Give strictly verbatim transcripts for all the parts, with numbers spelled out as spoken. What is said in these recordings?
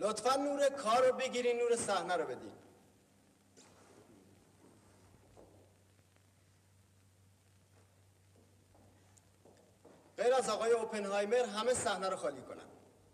لطفا نور کار رو بگیرین، نور صحنه رو بدین. غیر از آقای اوپنهایمر همه صحنه رو خالی کنن.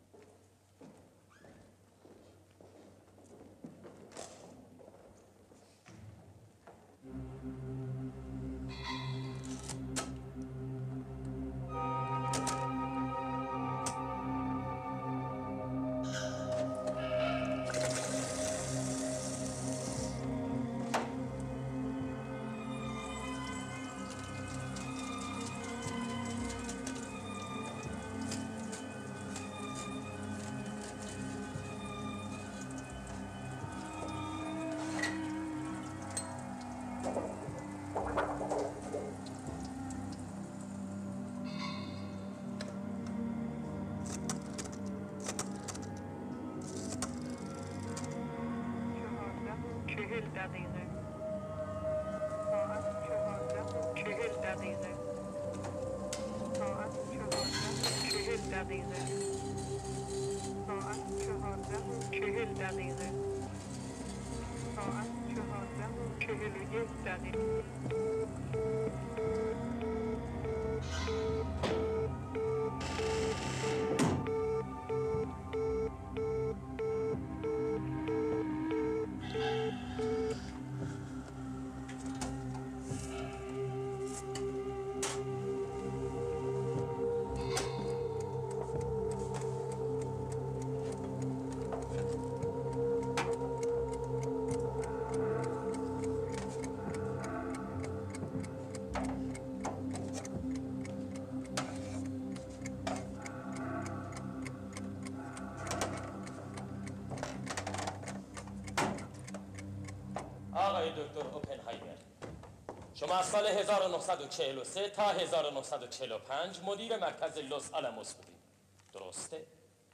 آقای دکتر اوپنهایمر، شما از سال هزار و نهصد و چهل و سه تا هزار و نهصد و چهل و پنج مدیر مرکز لس آلاموس بودید، درسته؟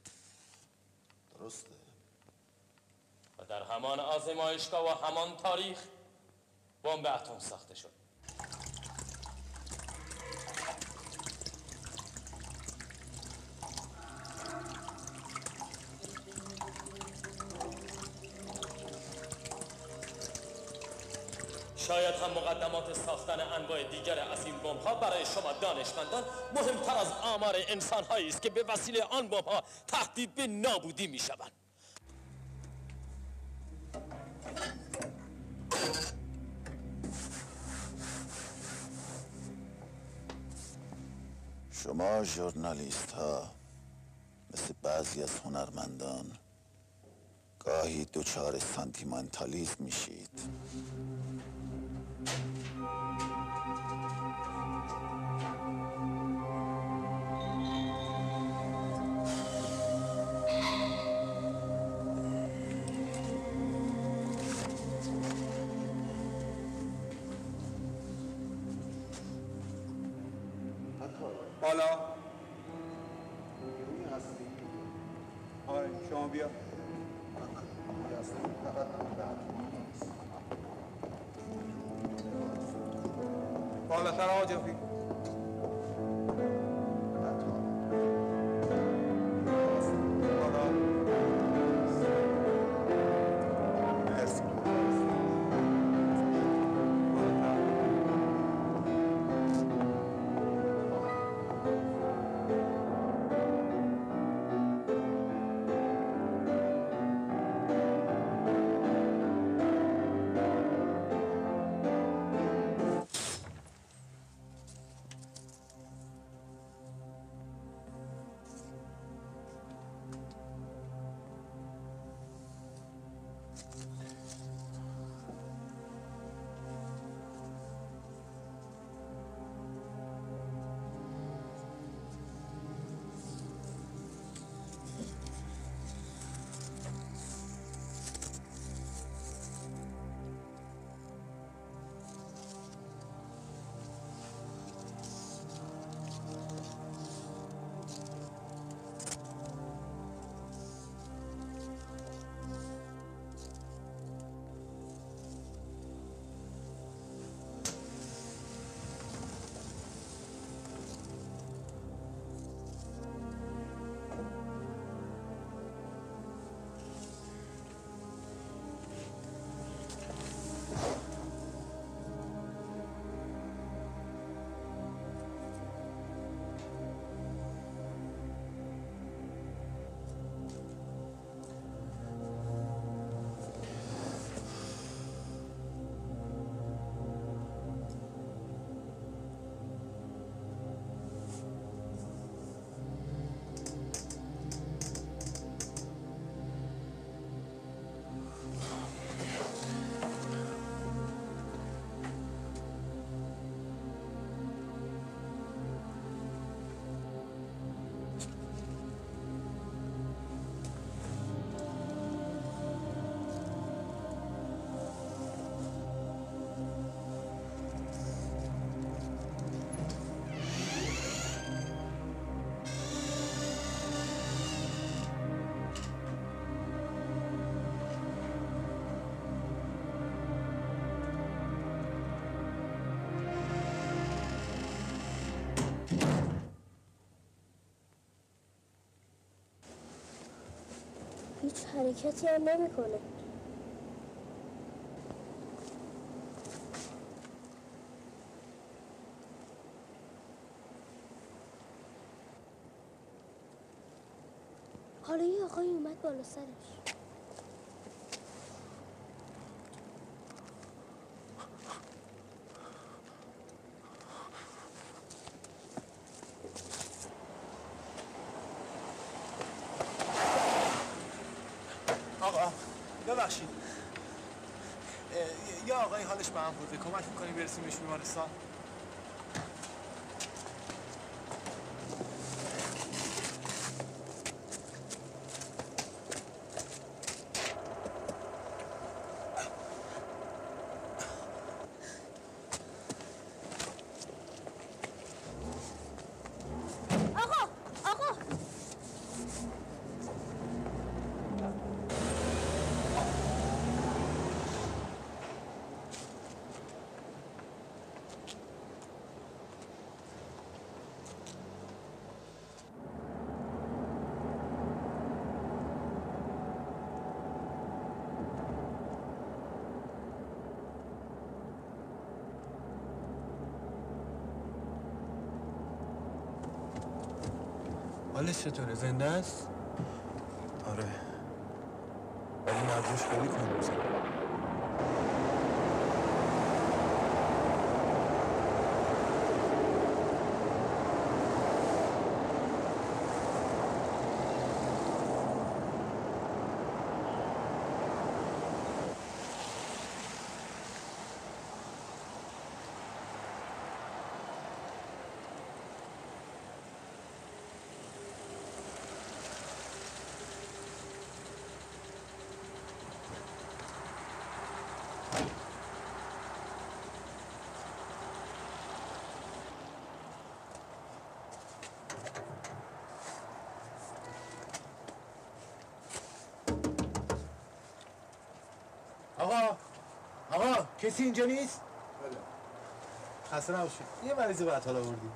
درسته. و در همان آزمایشگاه و همان تاریخ بمب اتم ساخته شد. شاید هم مقدمات ساختن انواع دیگر از این بمب‌ها برای شما دانشمندان مهمتر از آمار انسان‌هایی است که به وسیله آن بمب‌ها تهدید به نابودی می‌شوند. شما ژورنالیست ها مثل بعضی از هنرمندان گاهی دچار سانتیمانتالیسم میشید. بالا آره شما بیا بالاتر آقا جفی هیچ حرکتی هم نمیکنه. حالا یه آقایی اومد بالا سرش. آقا ببخشید، یه آقای حالش به هم خورده، کمک میکنی برسیمش بیمارستان؟ حالش چطوره؟ زنده است؟ آره ولی نبضش خیلی کم میزنه. آقا آقا کسی اینجا نیست؟ بله. خسته نباشید. یه مریض بعد حالا آوردیم.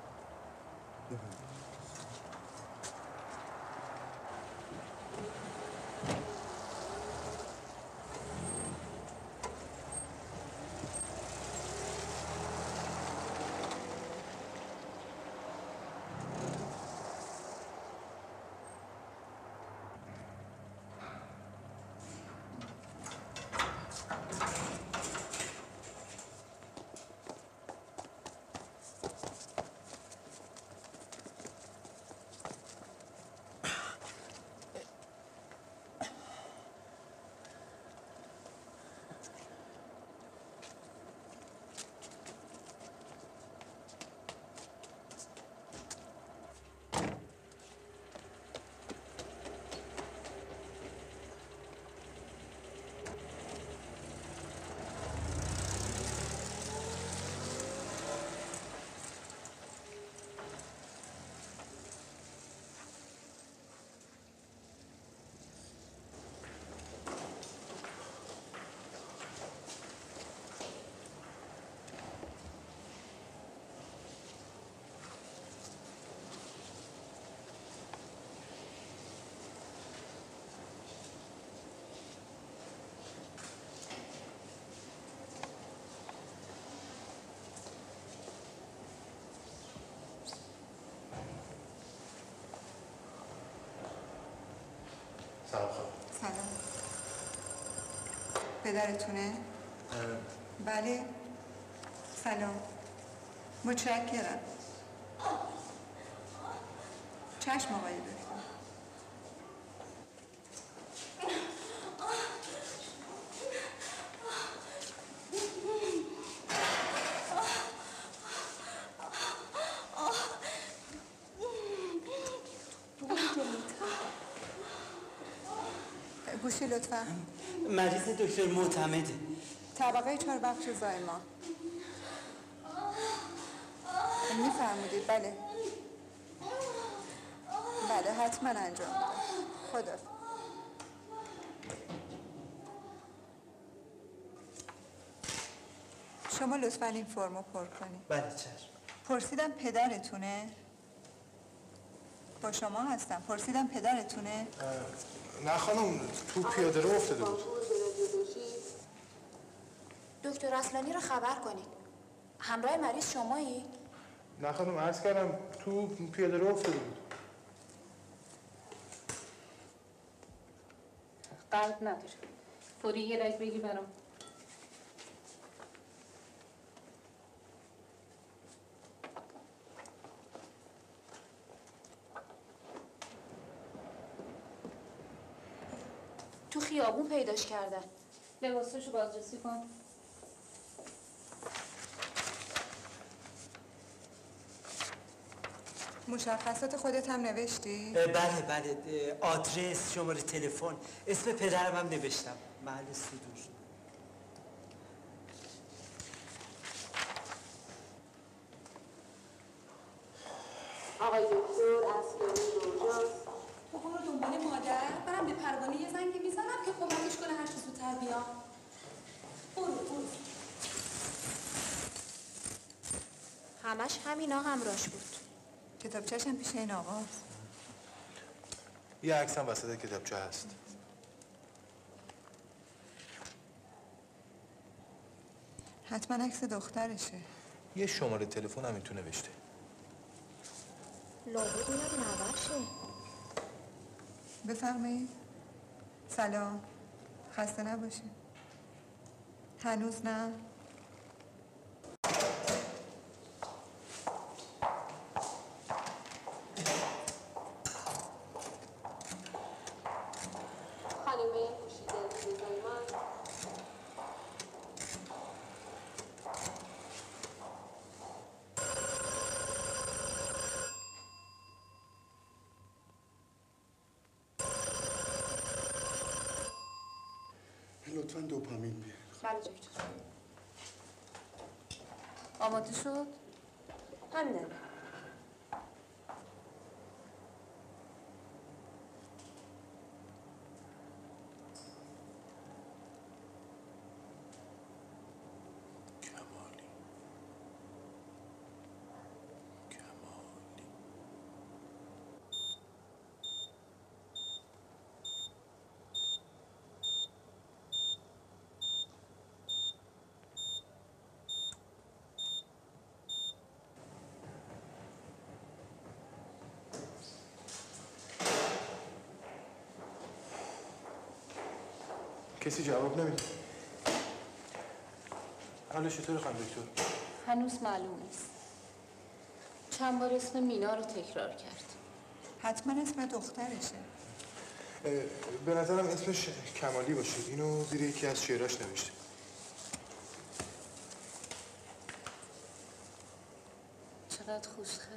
سلام خانم. سلام. پدرتونه؟ بله. سلام. متشکرم. چشم آقای دکتر. گوشی لطفا. مریض دکتر معتمده. طبقه چهار بخش زایمان. میفرمودید؟ بله. بله حتما انجام میدم. خدا. شما لطفا این فرمو پر کنید. بله چشم. پرسیدم پدرتونه؟ با شما هستم. پرسیدم پدرتونه؟ نه خانم، تو پیاده رو افتاده بود. دکتر اصلانی رو خبر کنید. همراه مریض شمایی؟ نه خانم، عرض کردم تو پیاده رو افتاده بود. قلب نداره. فوری یه رگ بگی برام. تو خیابون پیداش کردن. لباساشو بازرسی کن. مشخصات خودت هم نوشتی؟ بله بله، آدرس، شماره تلفن، اسم پدرم هم نوشتم. محل صدور. آقای دکتر اصلانی روژاست. تو برو دنبال مادر، برم به پروانه یه زنگ میزنم که کمکش کنه هر چه زودتر بیام. برو برو. همش همینا همراش بود. کتابچه‌ش هم پیش این آقاست. یه عکس هم وسط کتابچه هست. حتما عکس دخترشه. یه شماره تلفن هم این تو نوشته. لابد میاد نبرشه. بفرمایید. سلام. خسته نباشید. هنوز نه؟ لطفاً دوپامین بیار. بله دکتر. آماده شد؟ همینه. کسی جواب نمیده. حالش چطوره خانم دکتر؟ هنوز معلوم نیست. چند بار اسم مینا رو تکرار کرد. حتما اسم دخترشه. به نظرم اسمش کمالی باشه. اینو زیر یکی از شعراش نوشته. چقدر خوشخط.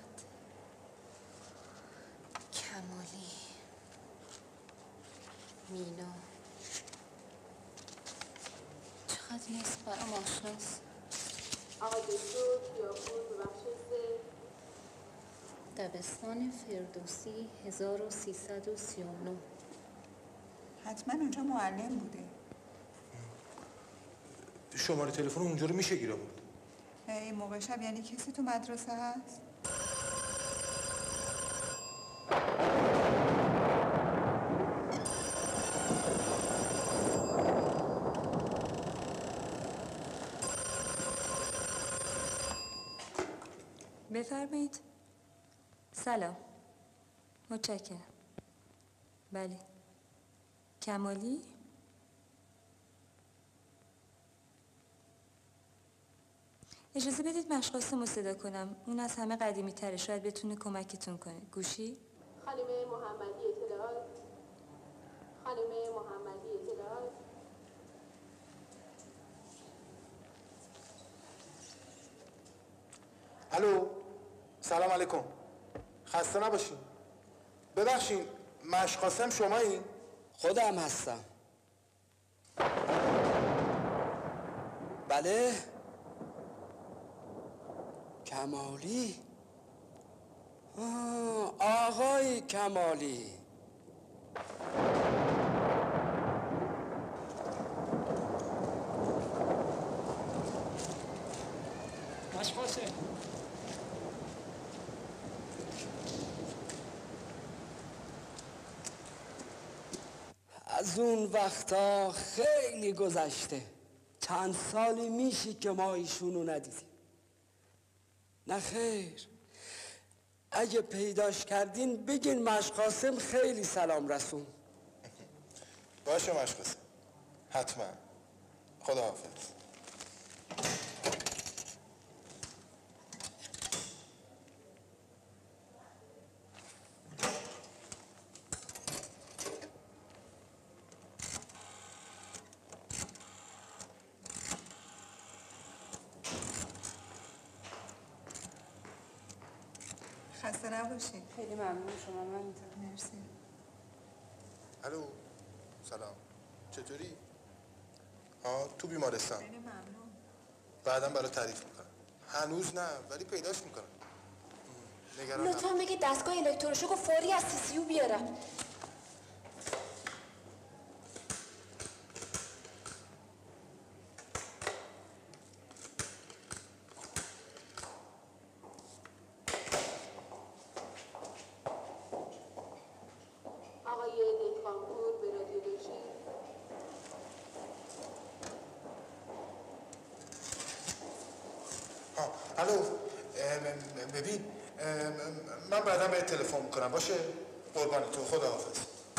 کمالی. مینا. چقدر نیست برام آشناست. آقای دکتر خیابون به بخش سه دبستان فردوسی هزار و سیصد و سی و نه. حتما اونجا معلم بوده. شماره تلفن اونجا رو میشه گیر آورد. این موقع شب یعنی کسی تو مدرسه هست؟ بفرمایید. سلام. متشکرم. بله. کمالی؟ اجازه بدید مشقاسم رو صدا کنم. اون از همه قدیمی تره. شاید بتونه کمکتون کنه. گوشی؟ خانم محمدی اطلاعات. خانم محمدی اطلاعات. الو، سلام علیکم. خسته نباشین. ببخشین، مشقاسم شمایین؟ خودم هستم. بله؟ کمالی؟ آه، آقای کمالی. مشقاسم. اون وقتا خیلی گذشته. چند سالی میشه که ما ایشونو ندیدیم. نه خیر، اگه پیداش کردین بگین مشقاسم خیلی سلام رسون. باشه مشقاسم، حتما. خداحافظ. خسته نباشی. خیلی ممنون شما. من اینطور. مرسی. الو، سلام. چطوری؟ ها، تو بیمارستان. خیلی ممنون. بعداً برای تعریف میکنم. هنوز نه، ولی پیداش میکنم. نگران نباش. لطفا بگید دستگاه الکتروشوک و فوری از سی سی یو بیارم. آقای دهقانپور به رادیولوژی. ها، الو. ام، ببین، ام، من بعداً بهت تلفن میکنم. باشه؟ قربان تو. خداحافظ.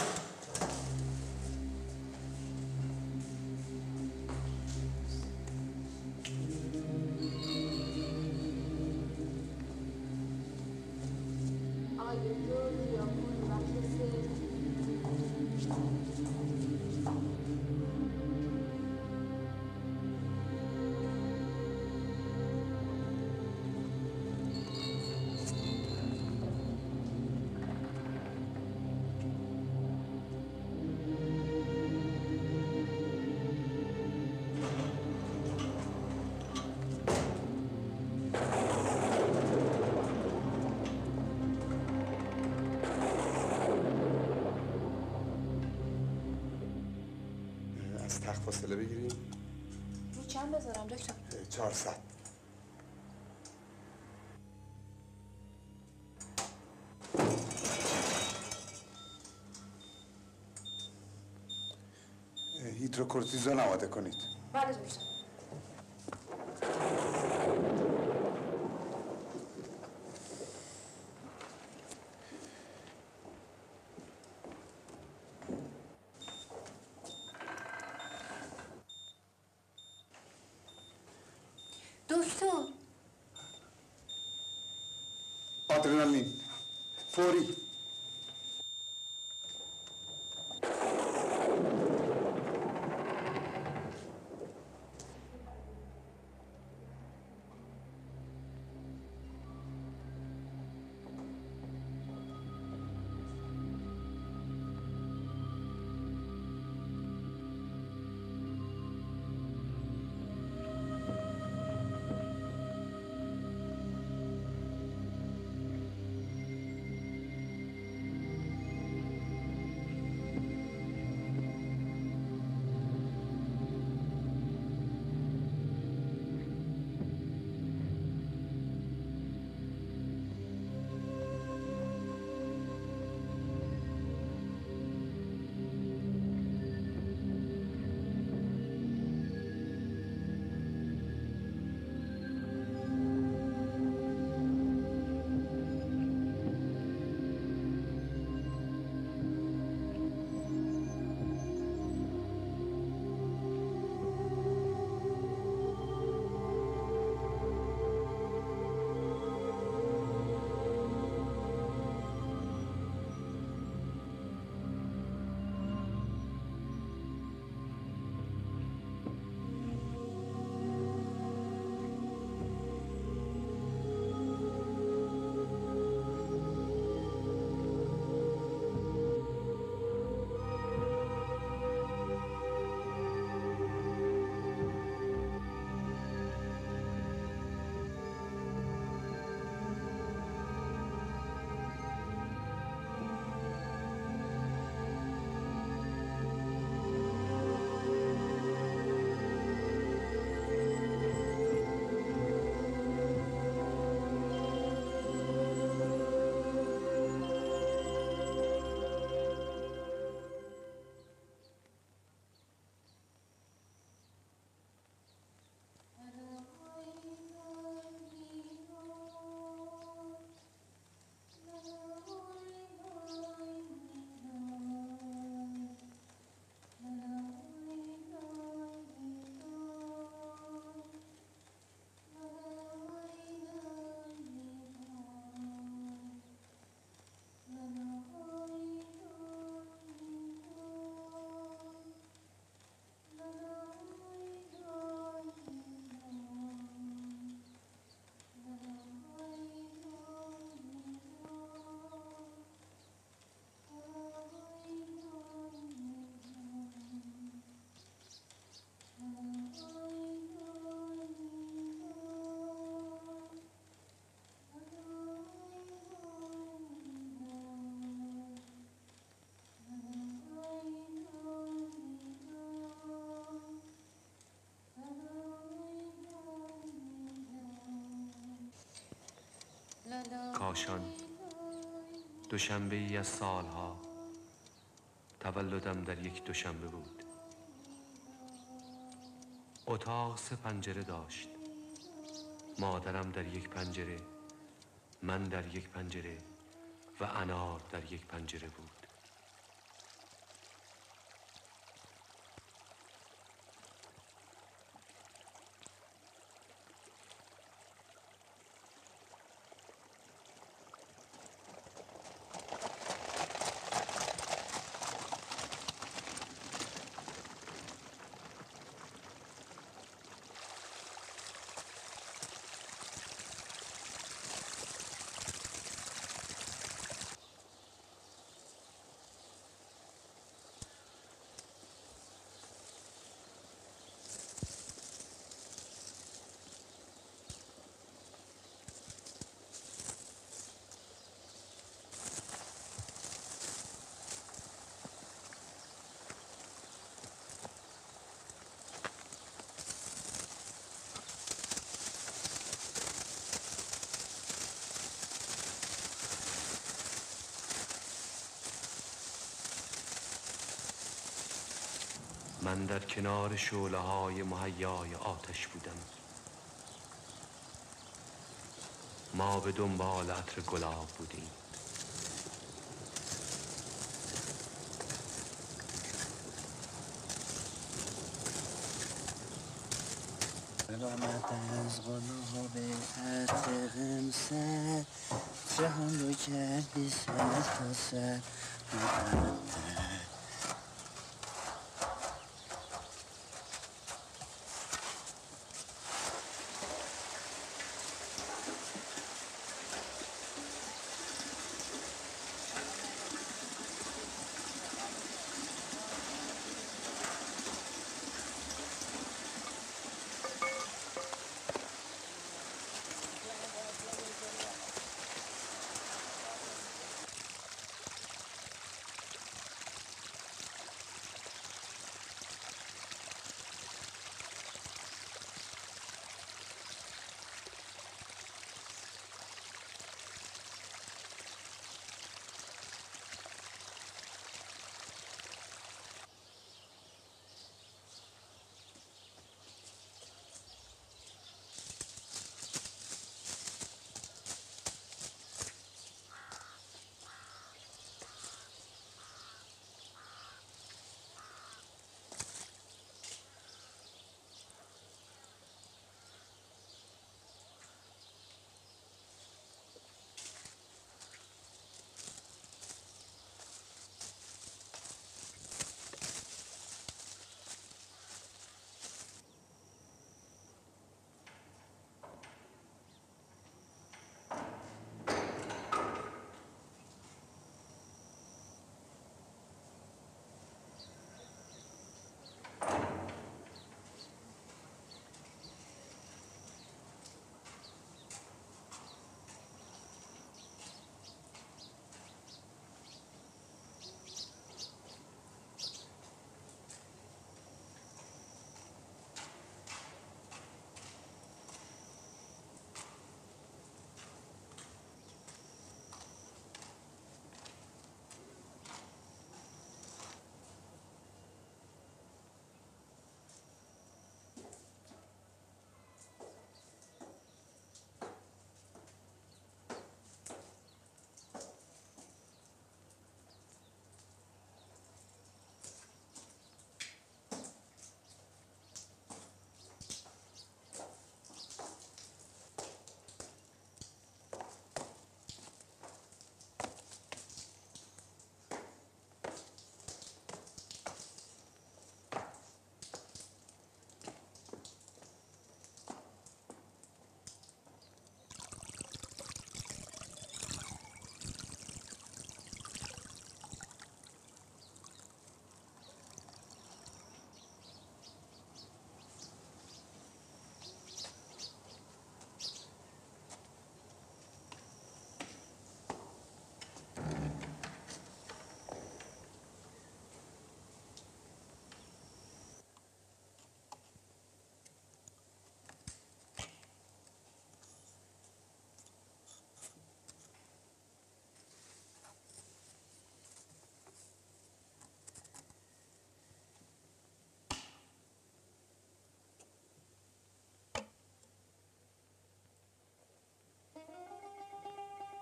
آقای دکتر زیاپور بخش سه. از تخت فاصله بگیریم. رو چند بذارم دکتر؟ چهارصد. هیدروکورتیزون آماده کنید. بله دکتر. دکتر آدرنالین فوری. کاشان دوشنبه ای از سالها تولدم در یک دوشنبه بود. اتاق سه پنجره داشت. مادرم در یک پنجره، من در یک پنجره و انار در یک پنجره بود. من در کنار شعله های مهیای آتش بودم. ما به دنبال عطر گلاب بودیم. آمد از گلاب عطر قمصر جهان رو کردی سر تا سر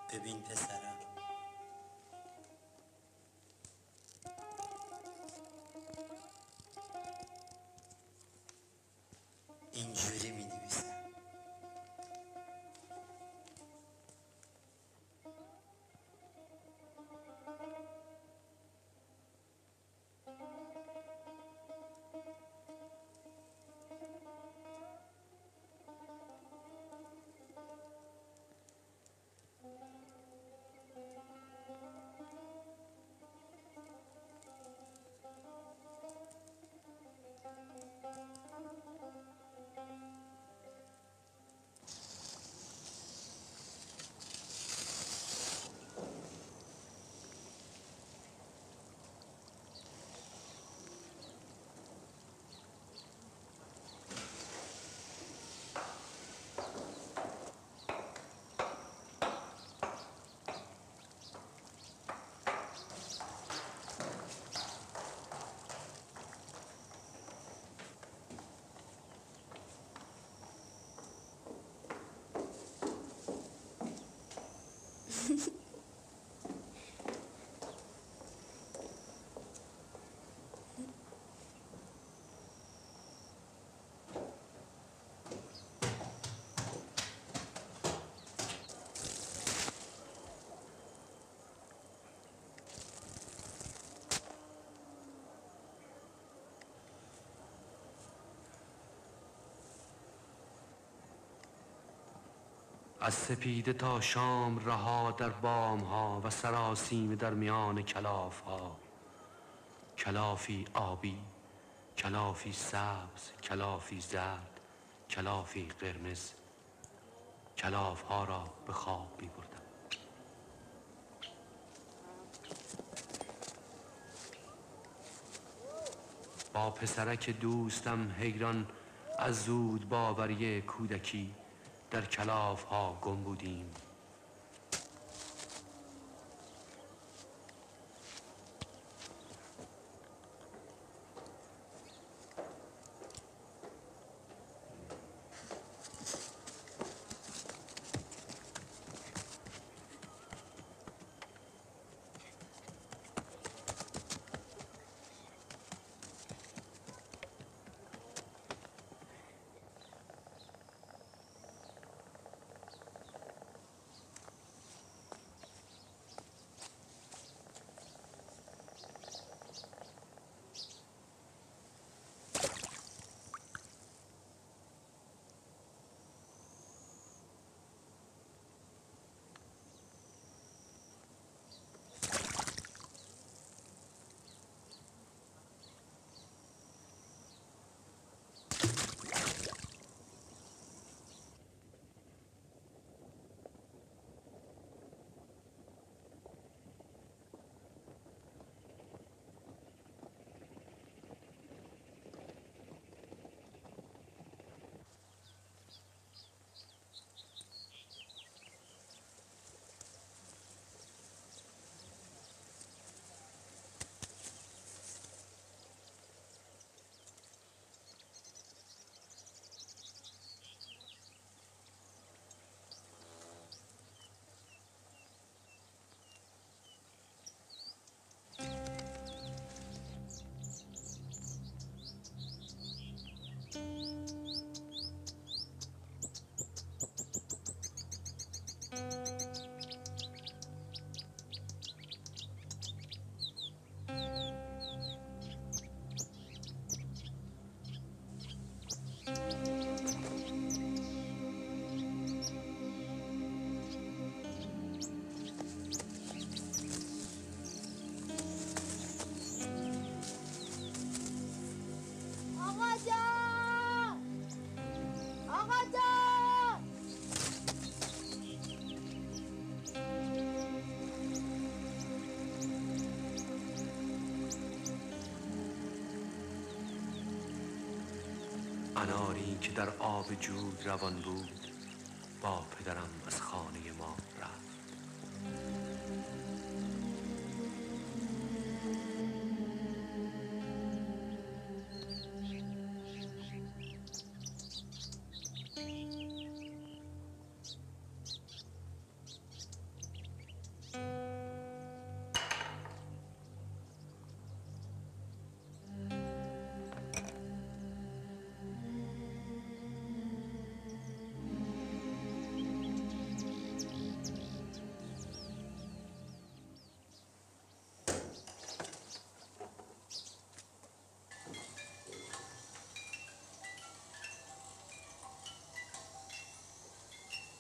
ببین پسرم، اینجوری می نویسم. از سپیده تا شام رها در بام ها و سراسیمه در میان کلاف ها، کلافی آبی، کلافی سبز، کلافی زرد، کلافی قرمز، کلاف ها را به خواب می بردم. با پسرک دوستم حیران از زود باوری کودکی در کلاف ها گم بودیم. اناری که در آب جود روان بود با پدرم از خانه ما رفت.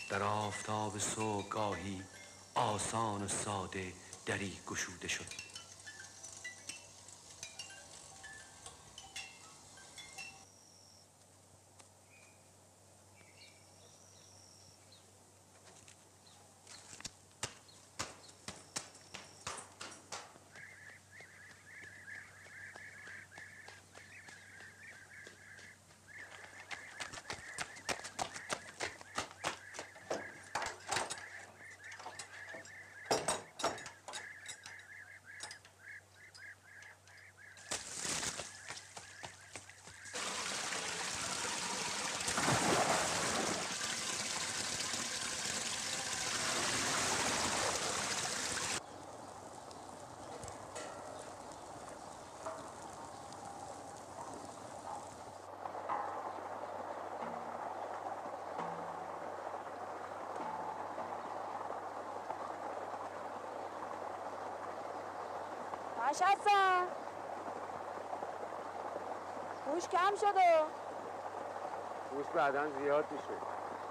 در آفتاب صبحگاهی آسان و ساده دری گشوده شد. باش هستم گوش کم شده گوش بعداً زیاد میشه.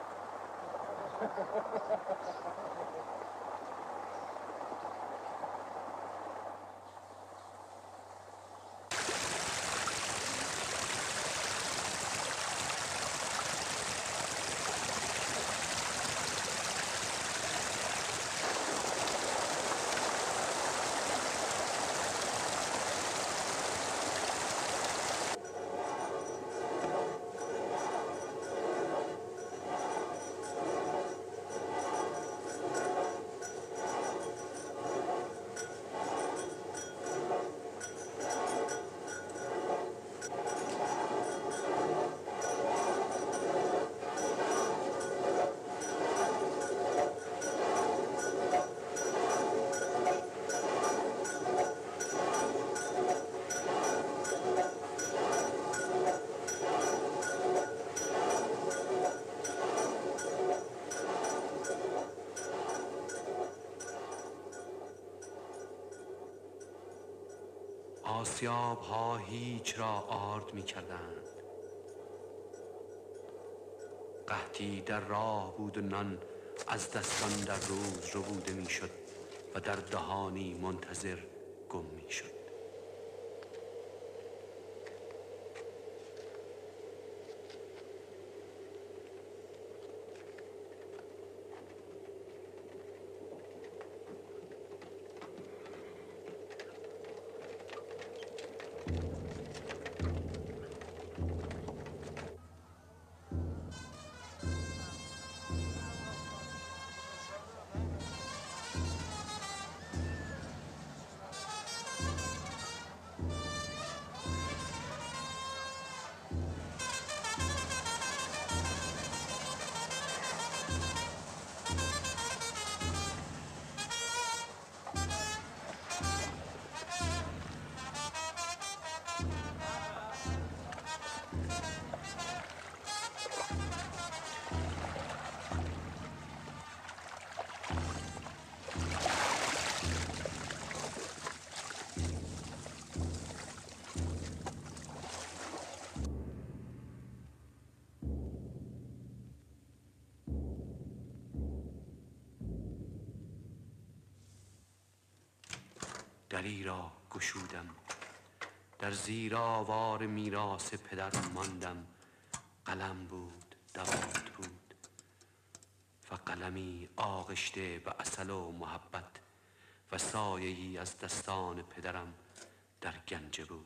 آسیاب ها هیچ را آرد می کردند. قحطی در راه بود و نان از دستان در روز ربوده می شد و در دهانی منتظر گم می شد. دری را گشودم، در زیر آوار میراث پدر ماندم. قلم بود دوات بود و قلمی آغشته به عسل و محبت و سایه‌ای از دستان پدرم در گنجه بود.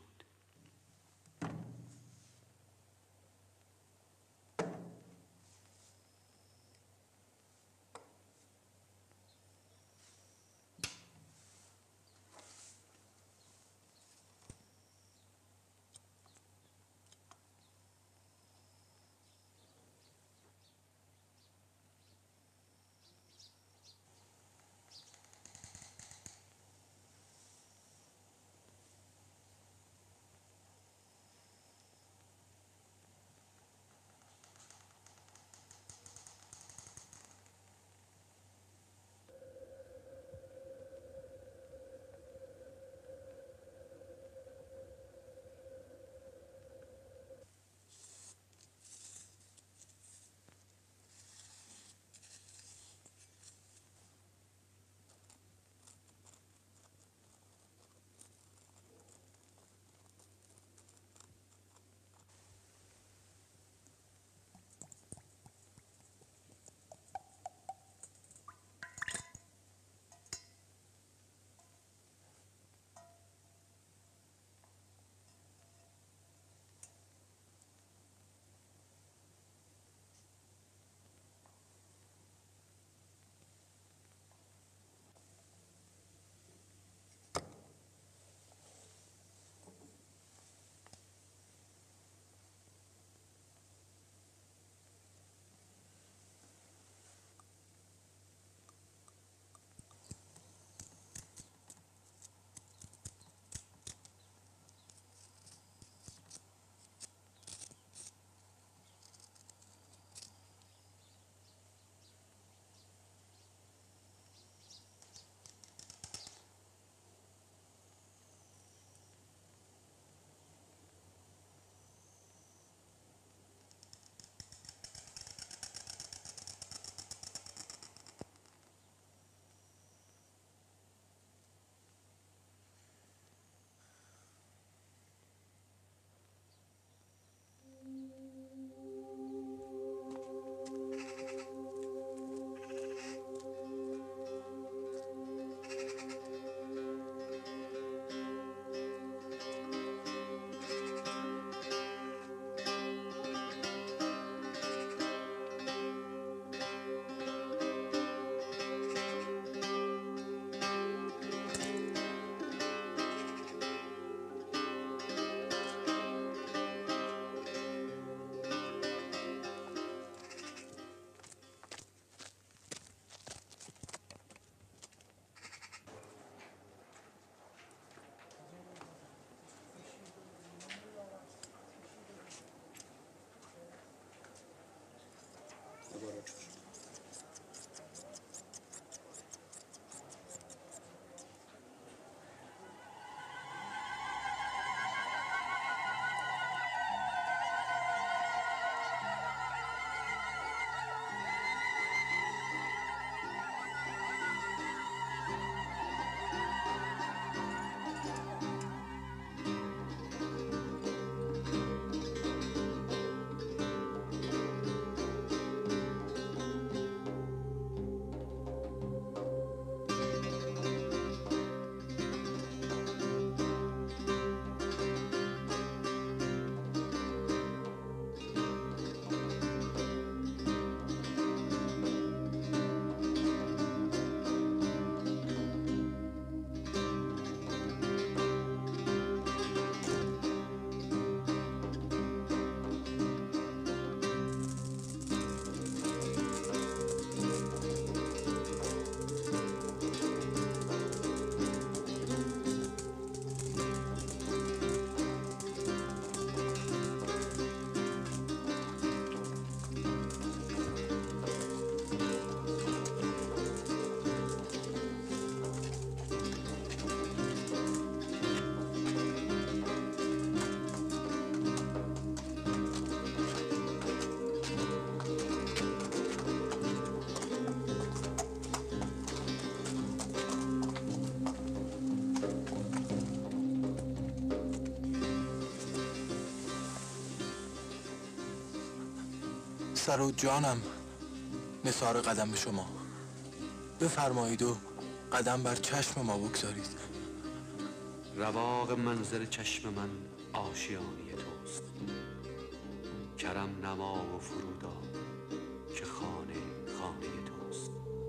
سر و جانم نثار قدم شما، بفرمایید و قدم بر چشم ما بگذارید. رواق منظر چشم من آشیانه توست، کرم نما و فرودا که خانه خانه توست.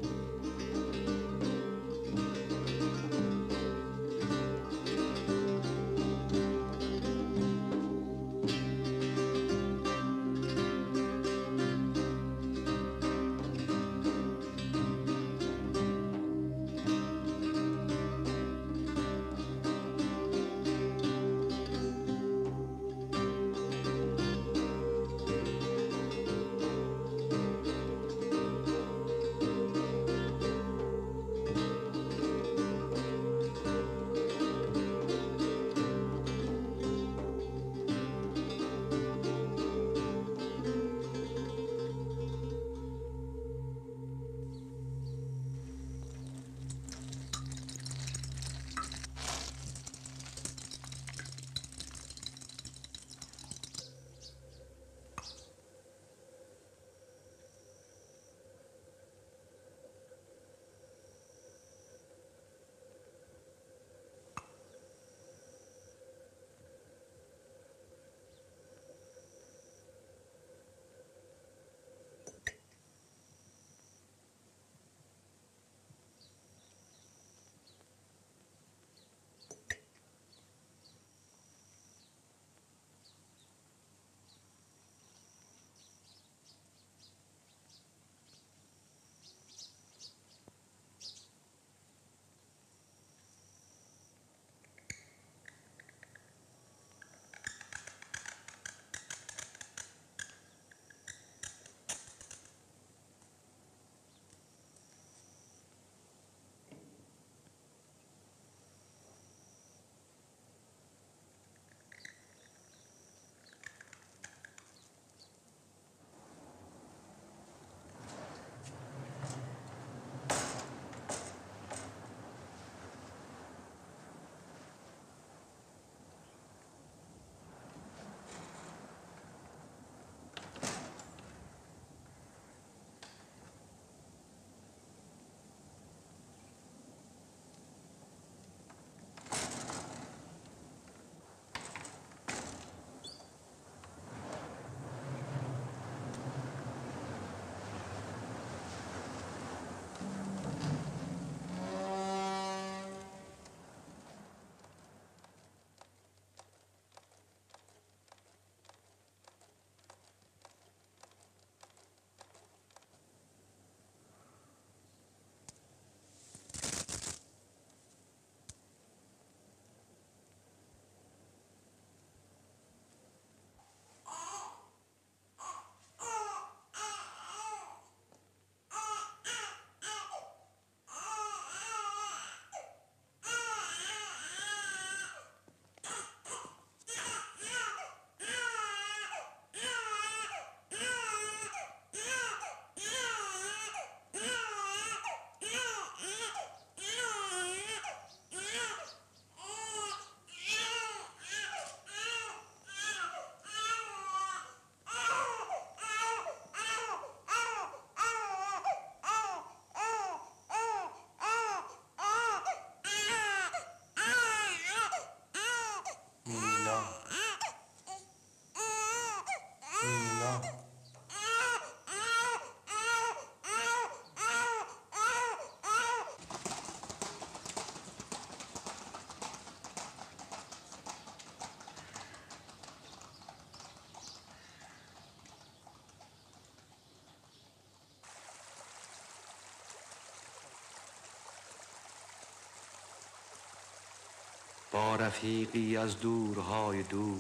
با رفیقی از دورهای دور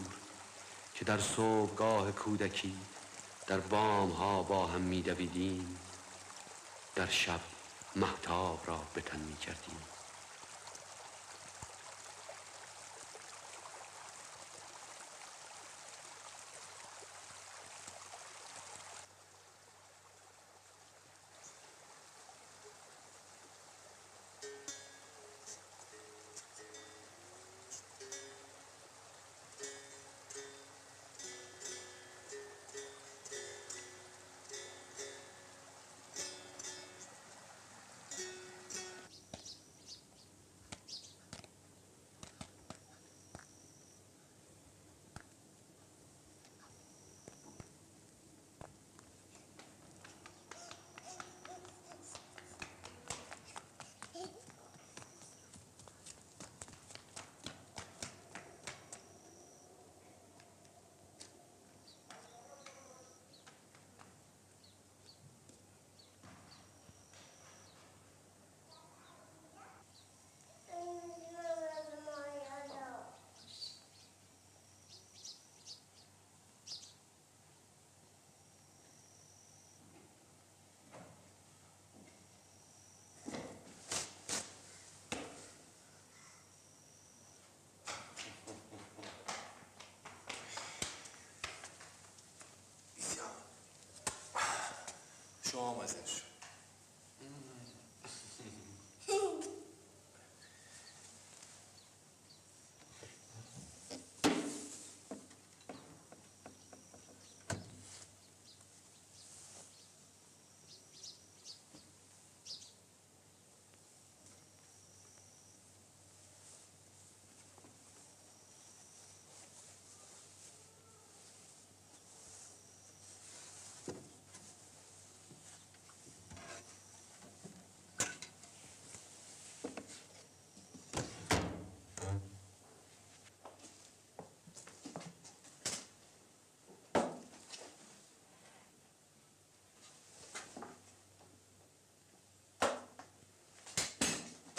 که در صبحگاه کودکی در بامها با هم می دویدیم، در شب مهتاب را به تن می کردیم.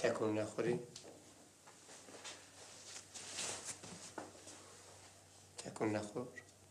تکون نخوری؟ تکون نخور.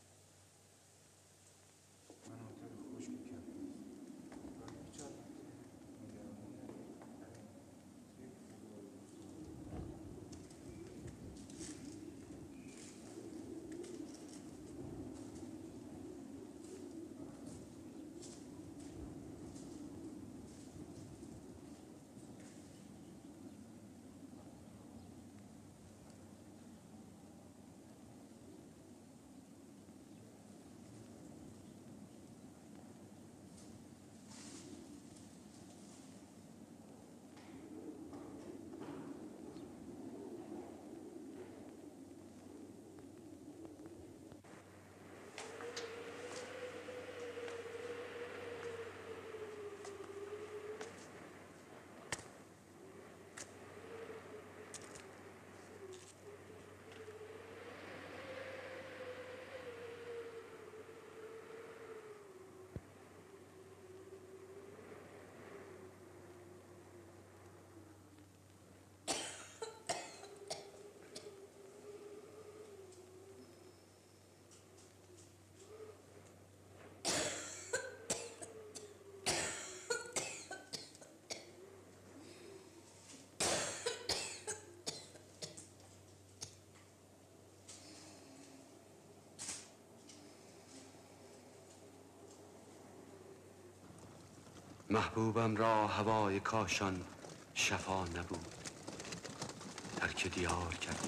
محبوبم را هوای کاشان شفا نبود، ترک دیار کردیم.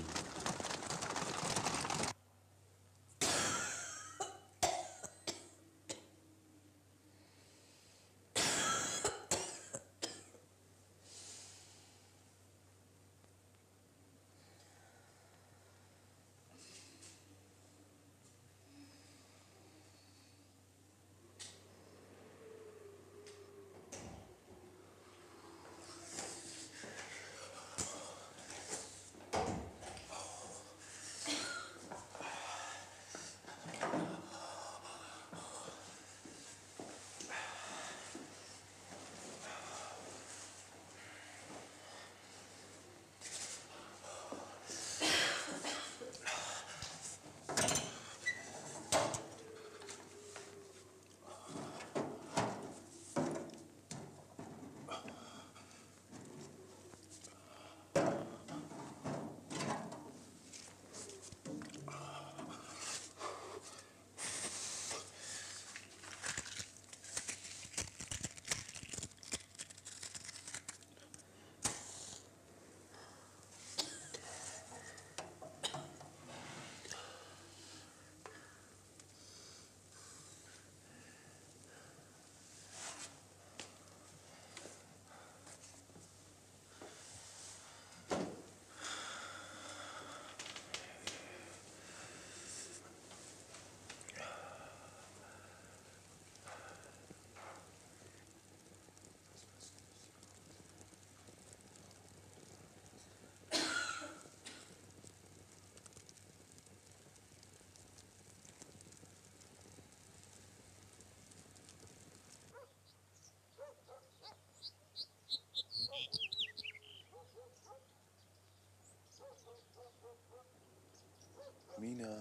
مینا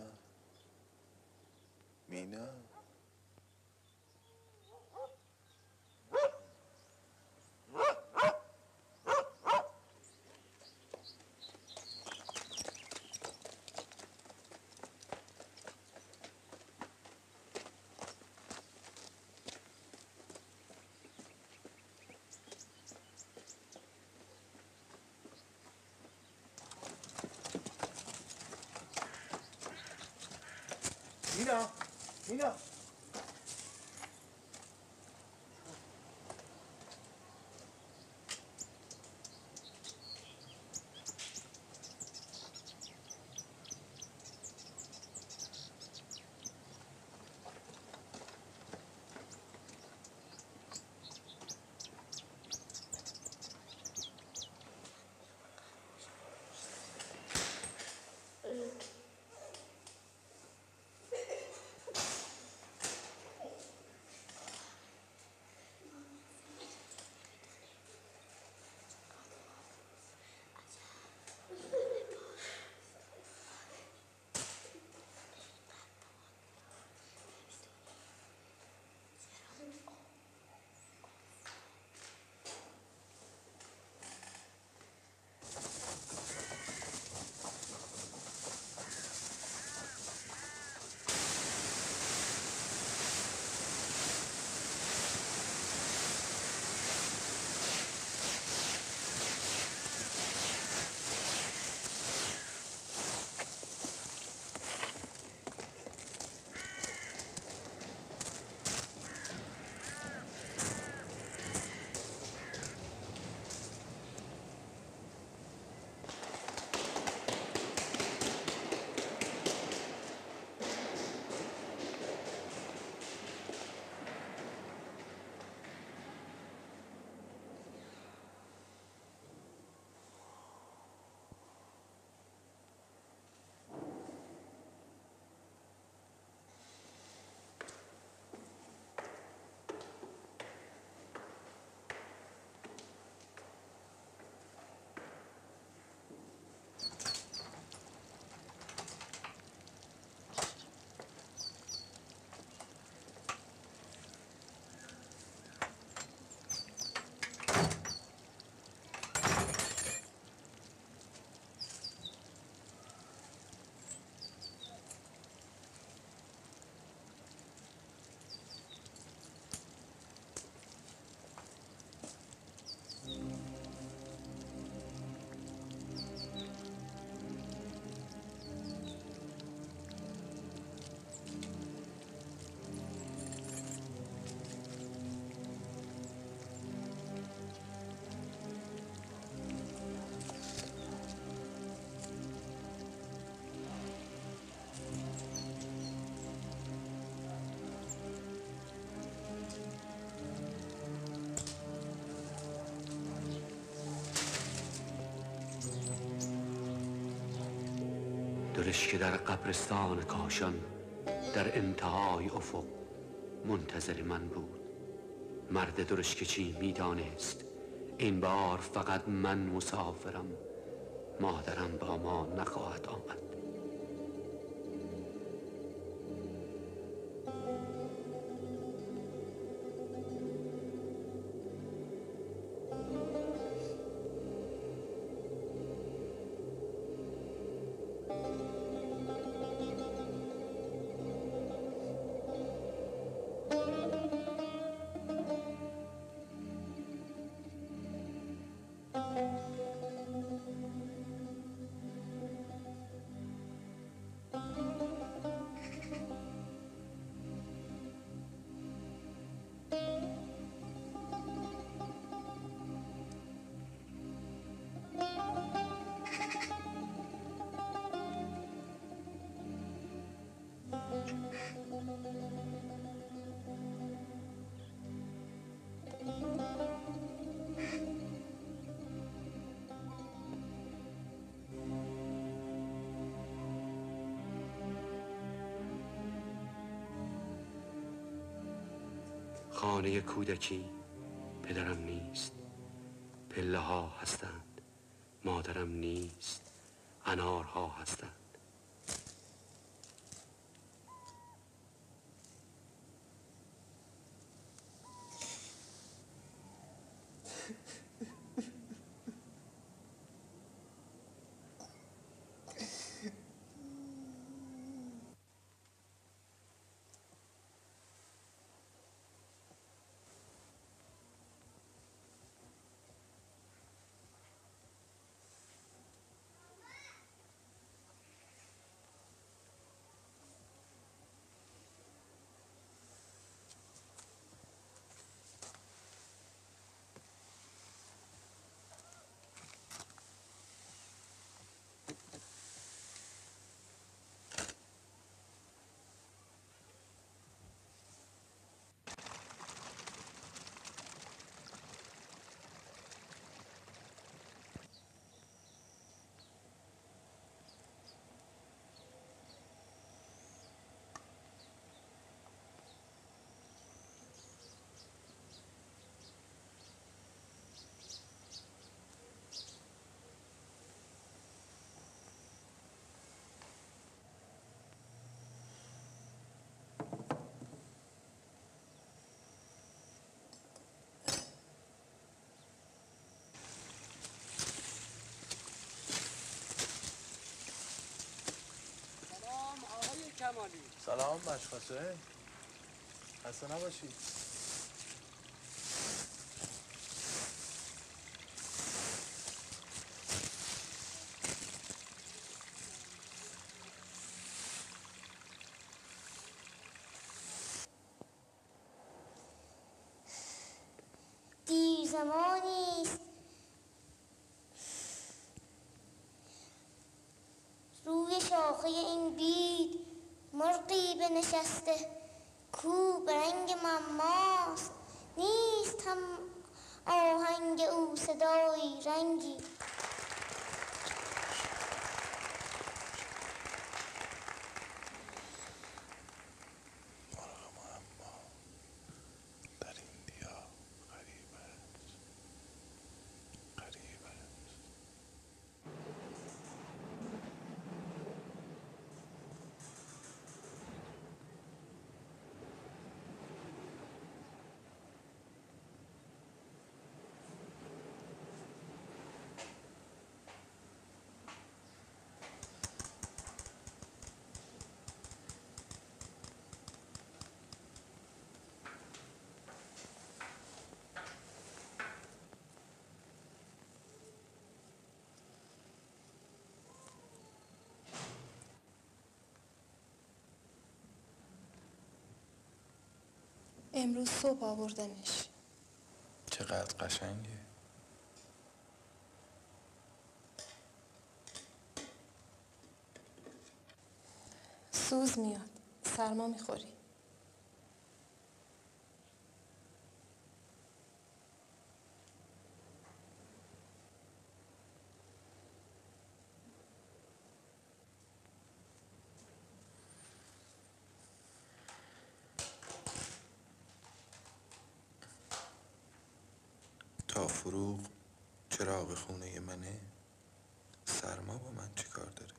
مینا مینا مینا دلش که در قبرستان کاشان در انتهای افق منتظر من بود. مرد درشک چی میدانست این بار فقط من مسافرم، مادرم با ما نخواهد آمد. خانه کودکی پدرم نیست، پله ها هستند، مادرم نیست، انارها هستند. سلام مشخصه خسته نباشید. دیر زمانیست روی شاخه این بید مرغی بنشسته کو به رنگ مماست، نیست هم آهنگ او صدایی رنگی. امروز صبح آوردنش. چقدر قشنگه. سوز میاد، سرما میخوری. تا فروغ چراغ خونه منه، سرما با من چی کار داره؟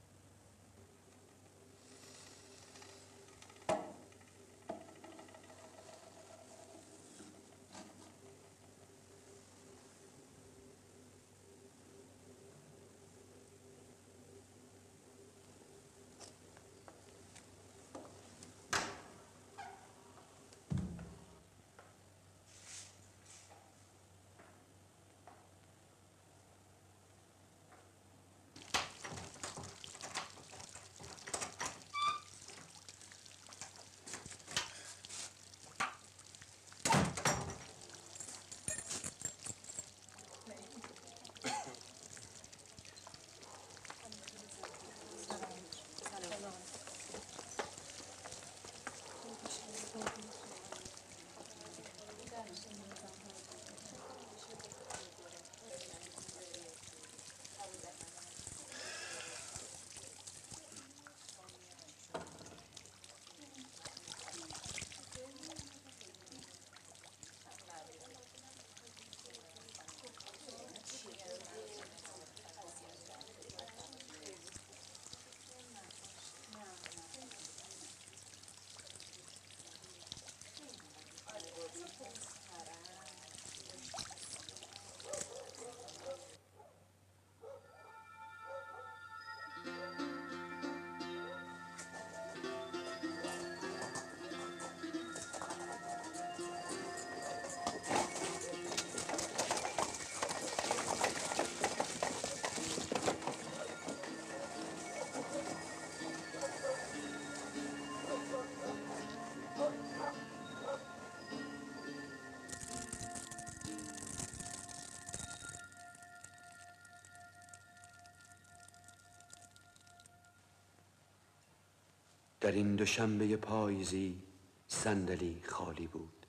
در این دوشنبه پاییزی صندلی خالی بود.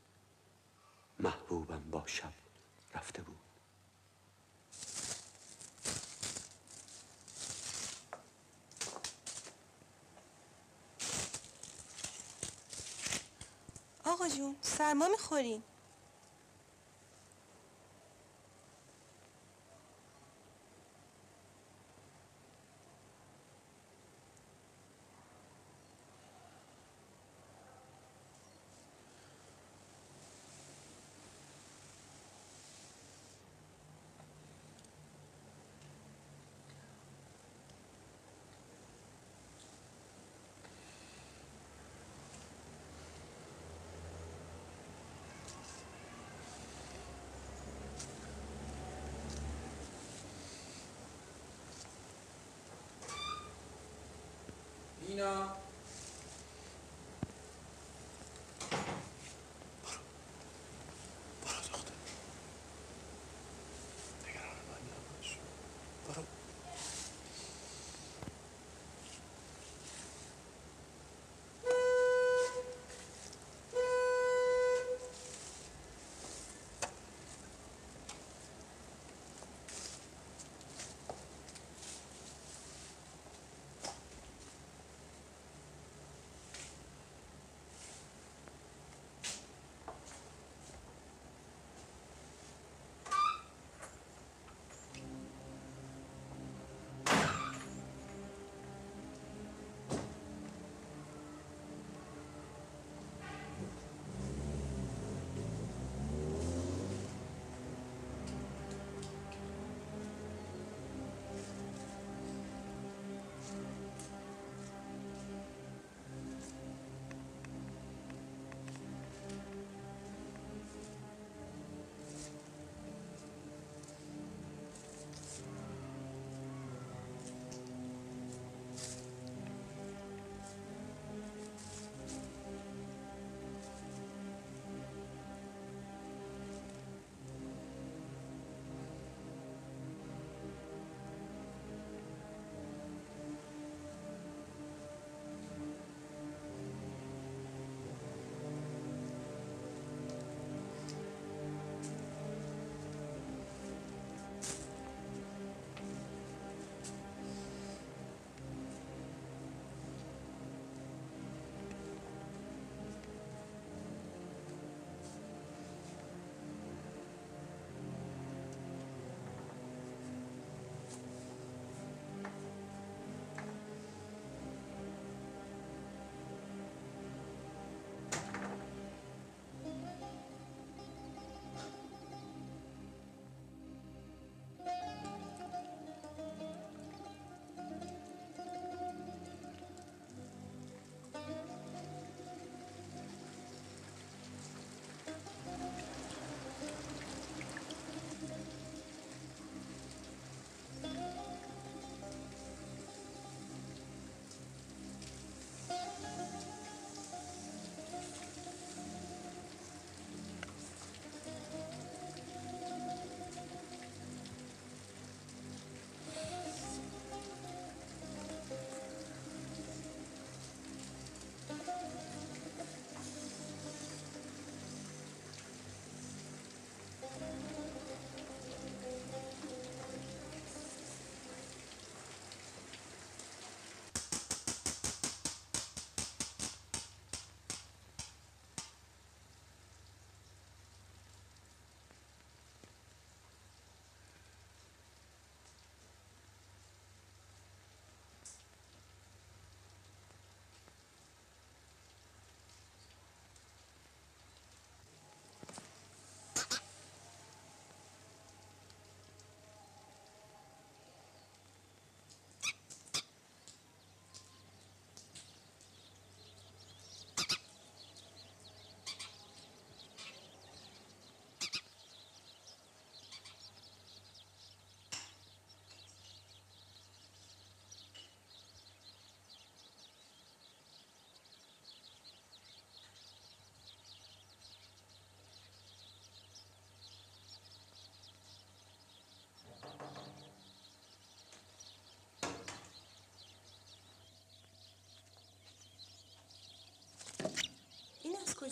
محبوبم با شب رفته بود. آقا جون سرما میخورین؟ اینا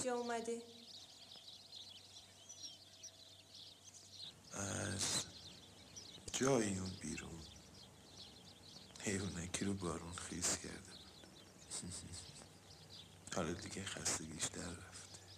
اینجا اومده؟ از جایی اون بیرون حیوانکی رو بارون خیس کرده بود. حالا دیگه خستگیش در رفته.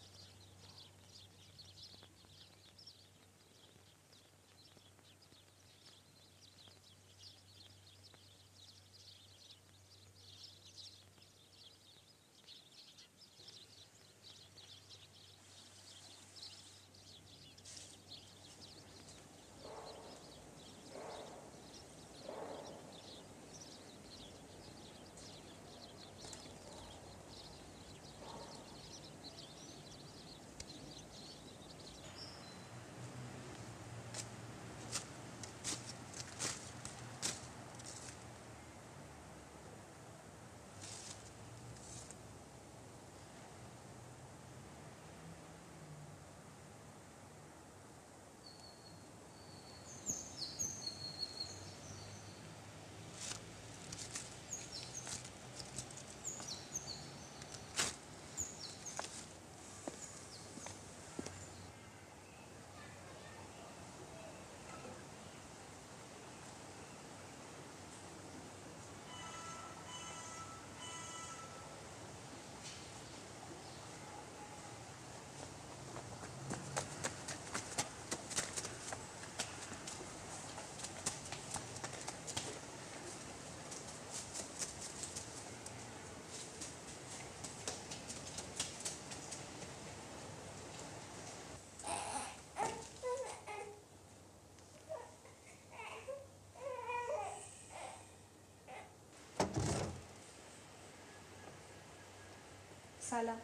سلام.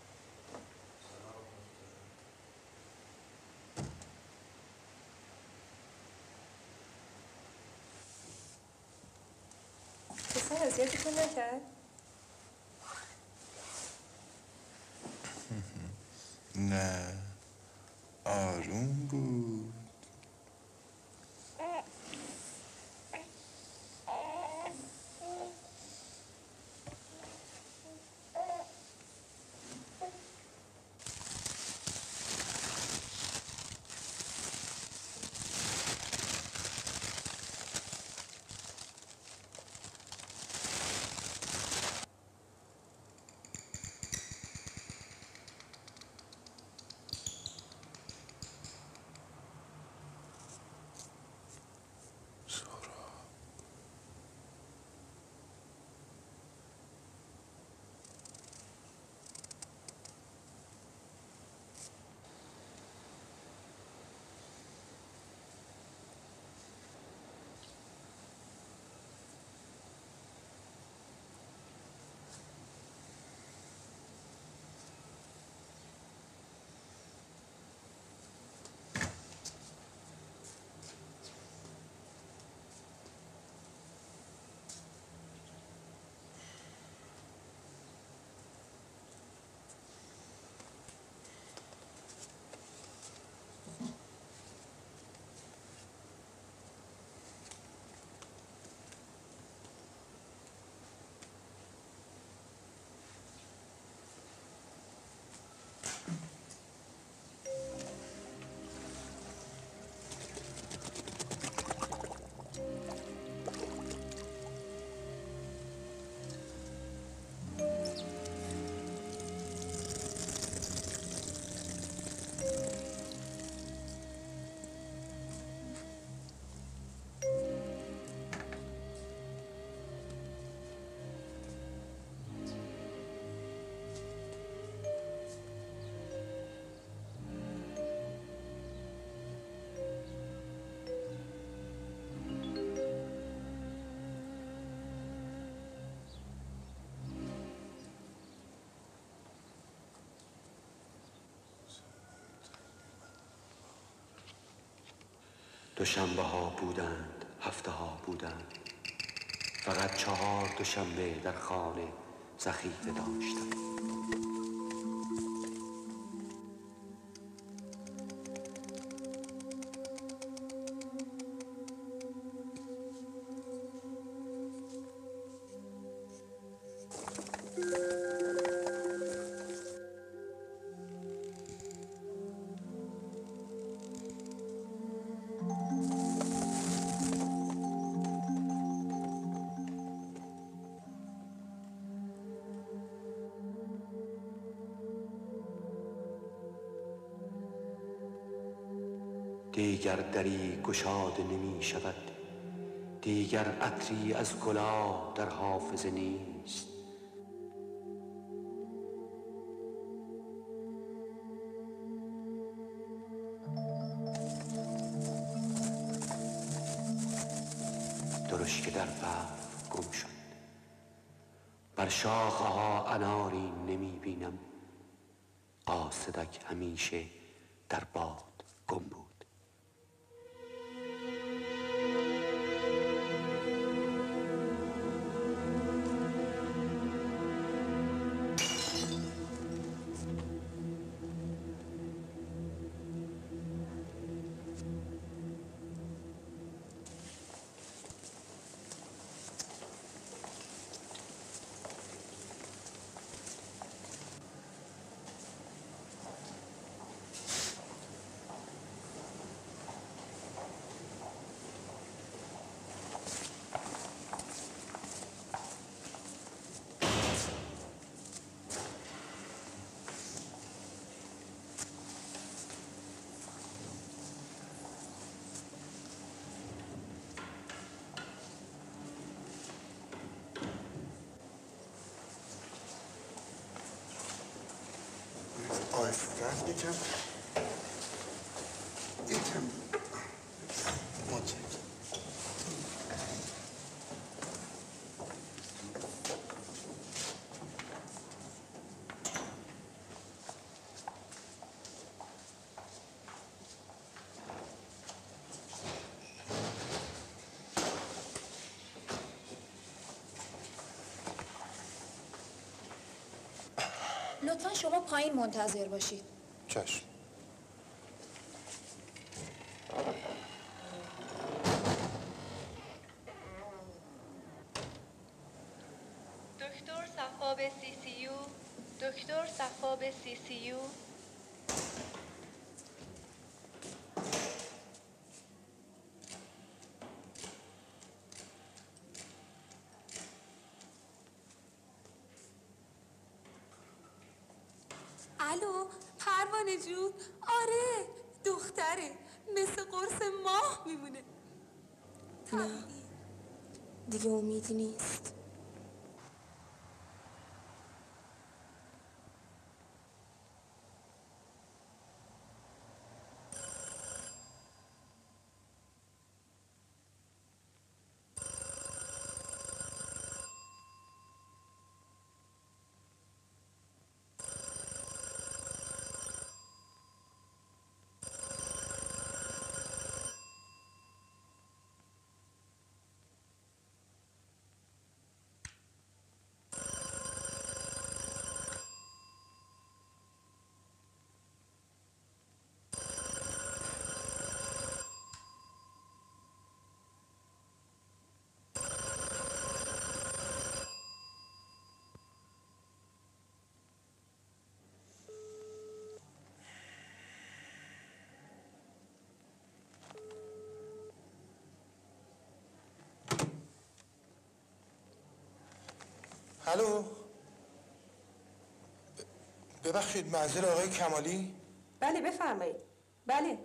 پسر اذیتتون نکرد؟ نه آروم بود. دوشنبه ها بودند، هفته ها بودند، فقط چهار دوشنبه در خانه ذخیره داشتم. دیگر دری گشاده نمی شود، دیگر عطری از گلاب در حافظه نیست. درشکه در برف گم شد، بر شاخه ها اناری نمی بینم. قاصدک همیشه در باد گم بود. آهسته‌تر یکم یکم متشکرم. لطفا شما پایین منتظر باشید. چشم. دکتر صفا به سی سی یو. دکتر صفا به سی سی یو. الو پروانه جون، آره دختره مثل قرص ماه میمونه. نه دیگه امیدی نیست. الو ببخشید، معذر آقای کمالی؟ بله بفرمایید. بله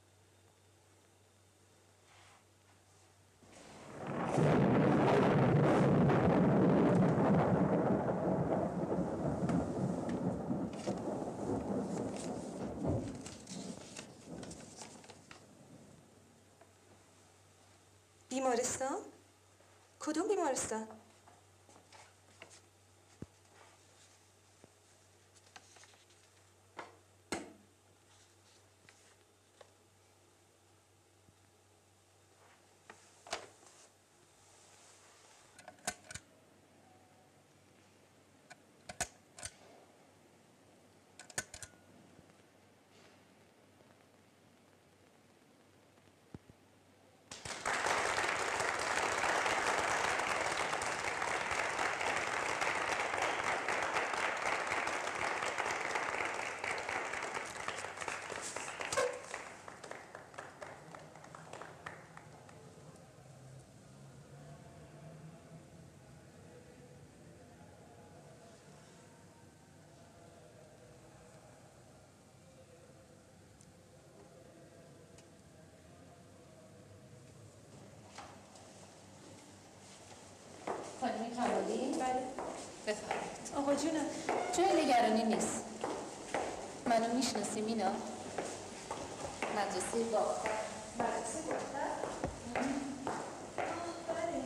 بیمارستان؟ کدوم بیمارستان؟ آقا جونم جای نگرانی نیست. منو میشناسی مینا؟ مدرسه با مدرسه دختر؟ بله.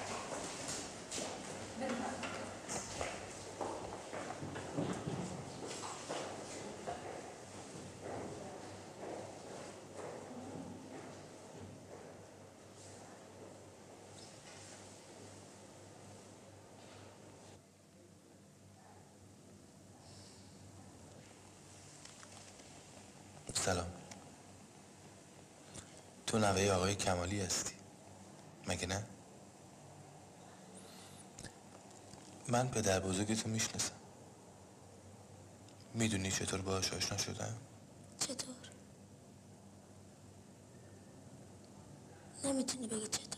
سلام. تو نوه آقای کمالی هستی مگه نه؟ من پدر بزرگتو میشناسم. میدونی چطور باهاش آشنا شدم؟ چطور؟ نمیتونی بگی چطور؟